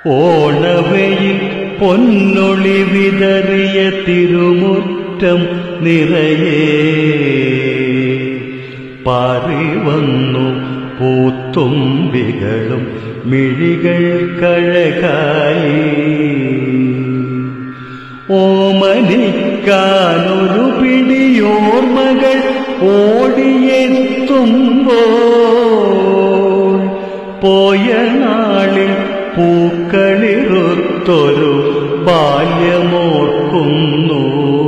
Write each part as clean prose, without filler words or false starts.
ഓണവയിൽ പൊന്നൊളി വിതറിയ തിരുമുറ്റം നിറയെ പാറിവന്നു പൂത്തുമ്പികളും മിഴികൾ കഴകായി. ഓമനിക്കാനൊരു പിടിയോർമ്മകൾ ഓടിയെത്തുമ്പോൾ പോയ നാളിൽ പൂക്കളിറുത്തൊരു ബാല്യമോർക്കുന്നു.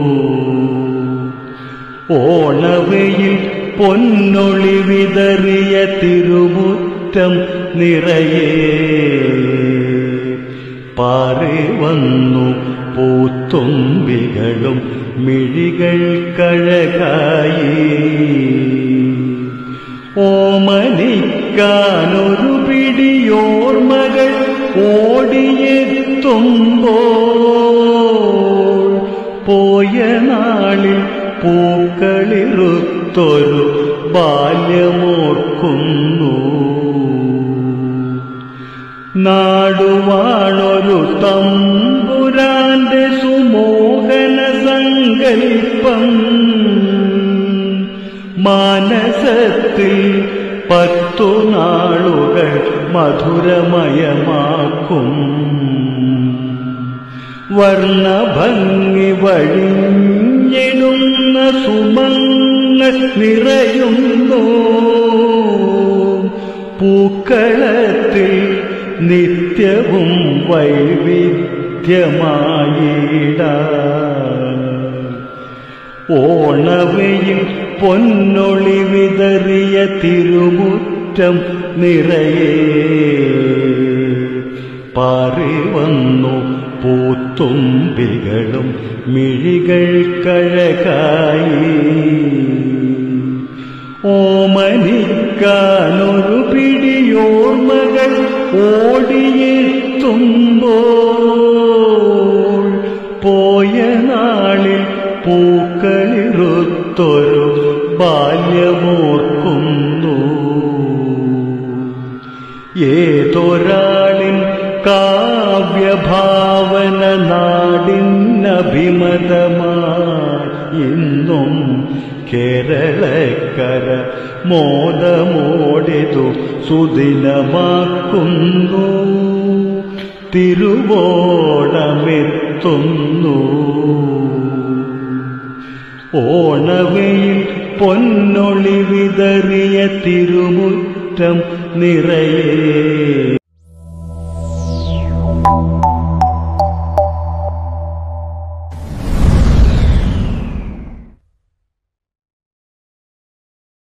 ഓണവയിൽ പൊന്നൊളി വിതറിയ തിരുമുറ്റം നിറയെ പാറിവന്നു പൂത്തുമ്പികളും മിഴികൾ കഴകായി. ഓമനിക്കാനൊരു പിടിയോർമ്മകൾ ഓടിയെത്തുമ്പോൾ പോയ നാളിൽ പൂക്കളിറുത്തൊരു ബാല്യമോർക്കുന്നു. നാടുവാണൊരു തമ്പുരാന്റെ സുമോഹന സങ്കൽപ്പം മാനസത്തിൽ 10 നാളുകൾ മധുരമയമാക്കും. വർണ്ണഭംഗി വഴിഞ്ഞെടുന്ന സുമങ്ങൾ നിറയുന്നു. പൂക്കളത്തിൽ നിത്യവും വൈവിധ്യമായിടാം. ഓണവയിൽ പൊന്നൊളി വിതറിയ തിരുമുറ്റം നിറയെ പാറിവന്നു പൂത്തുമ്പികളും മിഴികൾ കഴകായി. ഓമനിക്കാനൊരു പിടിയോർമ്മകൾ ഓടിയെത്തുമ്പോൾ പോയ നാളിൽ പൂക്കളിറുത്തൊരു ബാല്യമോർക്കുന്നു. ഏതൊരാളിൻ കാവ്യഭാവന നാടിനഭിമതമായി ഇന്നും കേരളക്കര മോദമോടിതു സുദിനമാക്കുന്നു. തിരുവോണമെത്തുന്നു. ഓണവയിൽ പൊന്നൊളി വിതറിയ തിരുമുറ്റം നിറയെ